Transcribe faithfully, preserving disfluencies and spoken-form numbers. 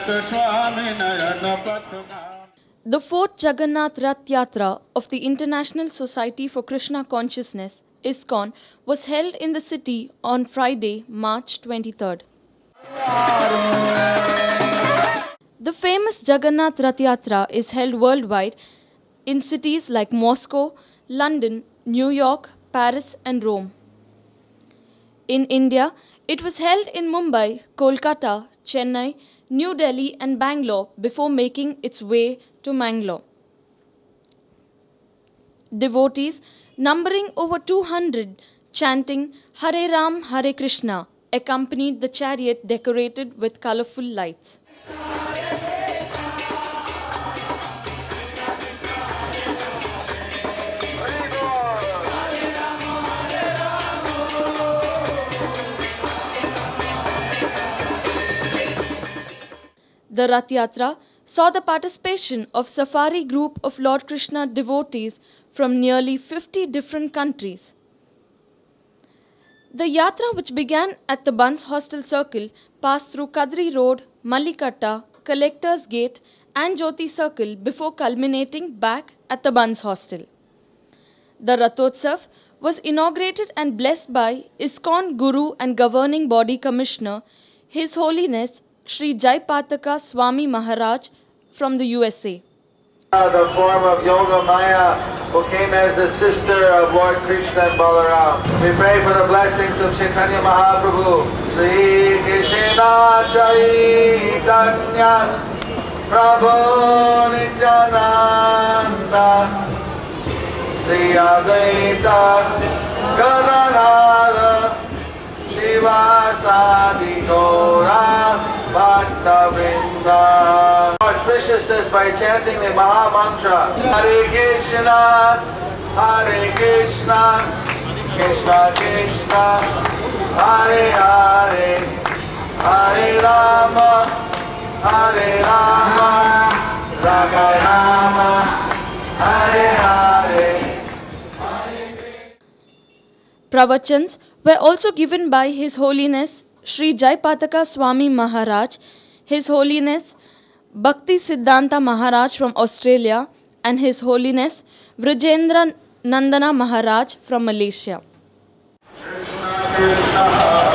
The fourth Jagannath Rath Yatra of the International Society for Krishna Consciousness, ISKCON, was held in the city on Friday, March twenty-third. The famous Jagannath Rath Yatra is held worldwide in cities like Moscow, London, New York, Paris and Rome. In India, it was held in Mumbai, Kolkata, Chennai, New Delhi and Bangalore before making its way to Mangalore. Devotees numbering over two hundred chanting Hare Ram, Hare Krishna accompanied the chariot decorated with colorful lights. The Rath Yatra saw the participation of Safari group of Lord Krishna devotees from nearly fifty different countries. The Yatra, which began at the Buns Hostel Circle, passed through Kadri Road, Malikatta, Collectors Gate and Jyoti Circle before culminating back at the Buns Hostel. The Rathotsav was inaugurated and blessed by ISKCON Guru and Governing Body Commissioner, His Holiness Sri Jaipataka Swami Maharaj from the U S A. The form of Yoga Maya, who came as the sister of Lord Krishna and Balaram. We pray for the blessings of Chaitanya Mahaprabhu. Sri Krishna Chaitanya Prabhu Nityananda Sri Advaita Gadadhara Shivasadi Gaura Bhakta Vrinda. Auspiciousness by chanting the Maha Mantra. Hare Krishna, Hare Krishna, Krishna Krishna, Hare Hare, Hare Rama, Hare Rama, Rama Rama, Hare Hare. Pravachans were also given by His Holiness Sri Jaipataka Swami Maharaj, His Holiness Bhakti Siddhanta Maharaj from Australia and His Holiness Vrijendra Nandana Maharaj from Malaysia. Krishna, Krishna.